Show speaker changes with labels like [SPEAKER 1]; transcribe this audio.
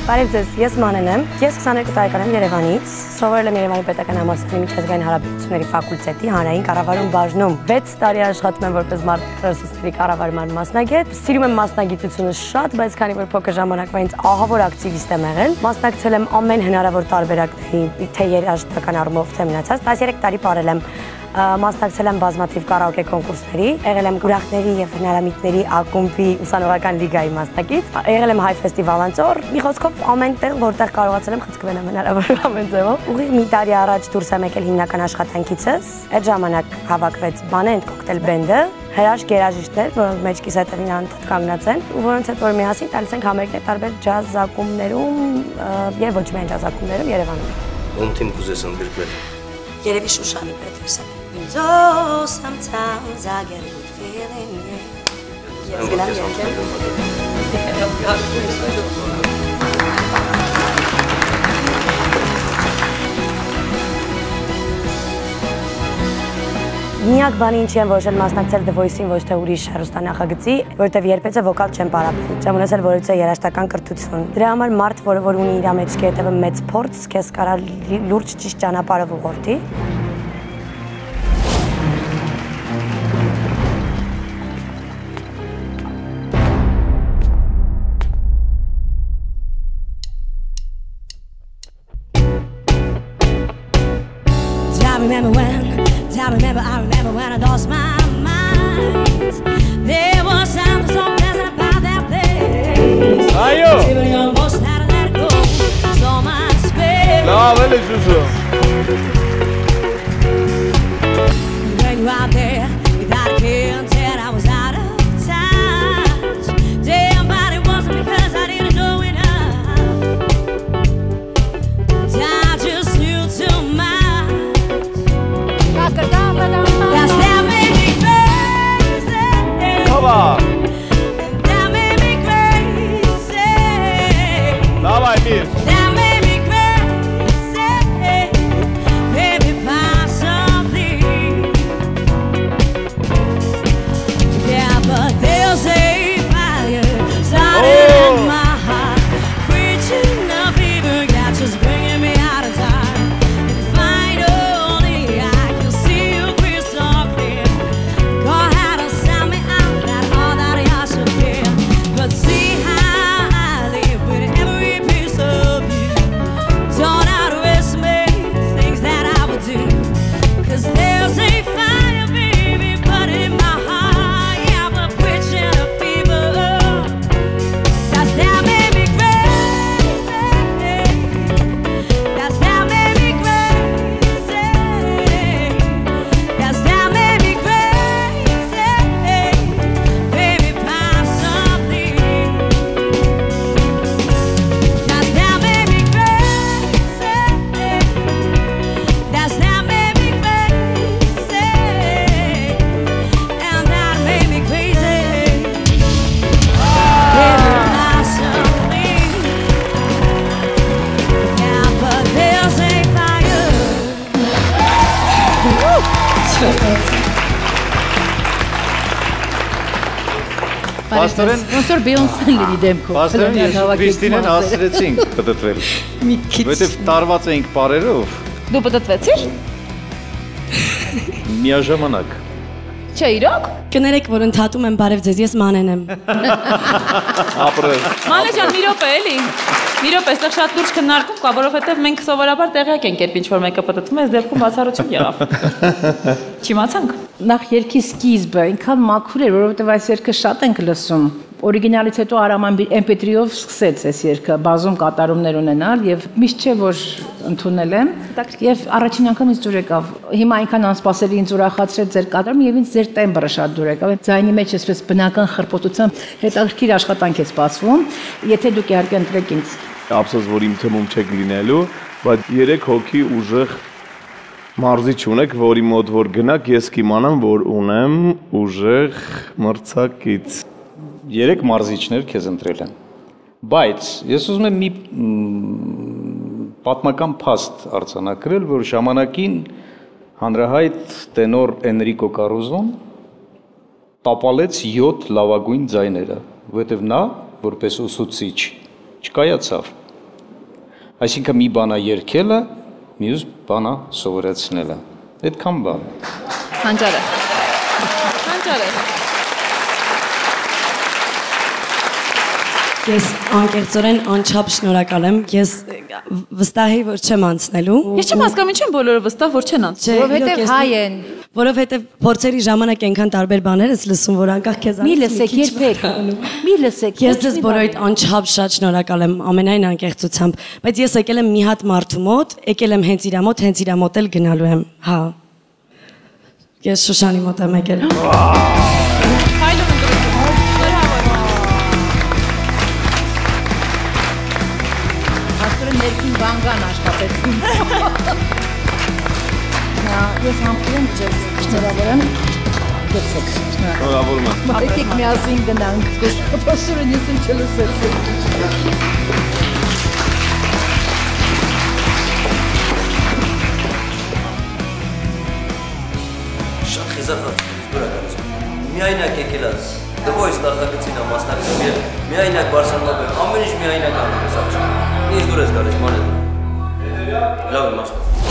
[SPEAKER 1] Բարև ձեզ, ես Մանեն եմ, ես 22 տարեկան եմ Երևանից, սովորել եմ Երևանի պետական համալսարանի միջազգային հարաբերությունների ֆակուլտետի հանրային կառավարում բաժնում 6 տարի աշխատում եմ որպես մարդրեսուրսների կառավարման մասնագետ, սիրում եմ մասնագիտությունը շատ, բայց քանի որ փոքր ժամանակվա ինձ ահավոր ակտիվիստ եմ եղել, մասնակցել եմ ամեն հնարավոր տարբերակների, թե երաժշտական առումով, թե մնացած, 13 տարի ապրել եմ մասնակցել եմ բազմաթիվ կարաոկե կոնկուրսների, եղել եմ ուրախների և հնարամիտների ակումբի ուսանողական լիգայի մասնակից, եղել եմ հայ ֆեստիվալ անձոր, մի խոսքով ամեն տեղ, որտեղ կարողացել եմ խցկվել եմ հնարավոր ամեն ձևով։ Ուղիղ մի տարի առաջ դուրս եմ եկել հիմնական աշխատանքիցս, այդ ժամանակ հավաքվեց Բանենտ կոկտեյլ բրենդը, հրաշք երաժիշտներ, որոնք մեջքիս հետևին անդադ կանգնած են, ու որոնց հետ որ միասին տալիս ենք համերգներ տարբեր ջազ ակումբներում և ոչ միայն ջազ ակումբներում Երևանում։
[SPEAKER 2] Ում թիմ կուզես ընդգրկվել։
[SPEAKER 1] Երևի Շուշանի Պետրոսյանը։ Oh, sometimes I get a good feeling, yeah. Yes, glam, Միակ բանը ինչ եմ որոշել մասնակցել The Voice-ին ոչ թե ուրիշ հեռուստանախագծի, որովհետև երբեցե վոկալ չեմ պարապել, չեմ ունեցել որևէ երաժշտական կրթություն։ Դրա համար մարդ, որ ունի իր մեջ հետևը մեծ փորձ, քեզ կարա լուրջ ճիշտ ճանապարհով ուղղորդի։ I remember when I lost my mind. There was something so pleasant about that place. Really almost had to let it go. So much space. When you out there without a care until I was out of touch. Damn, but it wasn't because I didn't know enough. I just knew too much. That's that made me crazy.
[SPEAKER 3] Come on.
[SPEAKER 1] That made me crazy.
[SPEAKER 3] Давай, Мир.
[SPEAKER 1] That made me crazy. Baby, find something. Yeah, but there's a fire starting in my heart, preaching a fever, yeah, just bringing me out of time.
[SPEAKER 3] Պաստորեն,
[SPEAKER 4] ոնց որ Բեյոնսեն լինի դեմքով։
[SPEAKER 3] Պաստորեն, ես ու Քրիստինեն հասցրեցինք պտտվել։
[SPEAKER 4] Մի քիչ։
[SPEAKER 3] Որտեվ տարված էինք պարերով։
[SPEAKER 4] Դու պտտվեցիր։
[SPEAKER 3] Միաժամանակ։
[SPEAKER 4] Չէ, իրոք։
[SPEAKER 1] Կներեք, որ ընդհատում եմ բարև ձեզ, ես Մանեն եմ։
[SPEAKER 3] Ապրել։
[SPEAKER 5] Մանե ջան, մի րոպե էլի։ Մի րոպե, այստեղ շատ լուրջ քննարկում կա, որովհետև մենք սովորաբար տեղյակ ենք, երբ ինչ-որ մեկը պտտվում է, այս դեպքում բացառություն եղավ։ Չիմացանք։
[SPEAKER 4] Նախ երգի սկիզբը այնքան մաքուր էր, որովհետև այս երգը շատ ենք լսում։ Օրիգինալից հետո Արաման MP3-ով սկսեց այս երգը բազում կատարումներ ունենալ եւ միշտ չէ որ ընդունել եմ եւ առաջին անգամ ինձ դուր եկավ։ Հիմա այնքան անսպասելի ինձ ուրախացրեց ձեր կատարումը եւ ինձ ձեր տեմբրը շատ դուր եկավ։ Ձայնի մեջ էսպես բնական խրպոտությամբ հետաքրքիր աշխատանք է սպասվում։ Եթե դուք իհարկե ընտրեք ինձ։
[SPEAKER 3] Ափսոս որ իմ թեմում չեք լինելու, բայց 3 հոգի ուժեղ մարզիչ ունեք, որի մոտ որ գնաք, ես կիմանամ, որ ունեմ ուժեղ մրցակից։
[SPEAKER 6] 3 մարզիչներ քեզ ընտրել են։ Բայց ես ուզում եմ մի պատմական փաստ արձանագրել, որ ժամանակին հանրահայտ տենոր Էնրիկո Կարուզոն տապալեց 7 լավագույն ձայները, որովհետև նա որպես ուսուցիչ չկայացավ։ Այսինքն մի բանա երգելը, մյուս բանա սովորեցնելը։ Այդքան բան։
[SPEAKER 5] Հանճարը։ Հանճարը։
[SPEAKER 1] Ես անկեղծորեն անչափ շնորհակալ եմ։ Ես վստահ եմ, որ չեմ անցնելու։
[SPEAKER 5] Ես չեմ հասկանում ինչու բոլորը վստահ որ չեն անցնում։
[SPEAKER 4] Որովհետև հայ են։
[SPEAKER 1] Որովհետև փորձերի ժամանակ այնքան տարբեր բաներ ես լսում, որ անկախ քեզ
[SPEAKER 4] Մի լսեք երբեք։ Մի լսեք։
[SPEAKER 1] Ես ձեզ բոլորիդ անչափ շատ շնորհակալ եմ ամենայն անկեղծությամբ, բայց ես եկել եմ մի հատ մարդու մոտ, եկել եմ հենց իրա մոտ էլ գնալու եմ։ Հա։ Ես Շուշանի մոտ եմ եկել։
[SPEAKER 5] Հայլում ընտրություն։
[SPEAKER 4] Աստորեն ներքին բանգան աշխատեցին։ Ես համբուրում ձեզ շնորհավորեմ։ Գցեք։
[SPEAKER 3] Շնորհավորում եմ։
[SPEAKER 4] Եկեք միասին գնանք։ Աստորեն ես չլսեցի։
[SPEAKER 2] Շատ խիզախած, բրականություն։ Միայնակ եկել ես, դվոյս նախագծին ամասնակցում և միայնակ բարսանմապ եմ, ամեն ինչ միայնակ անում ես աչք։ Ես դուր ես գալիս, ման է դու։ Լավ եմ աստված։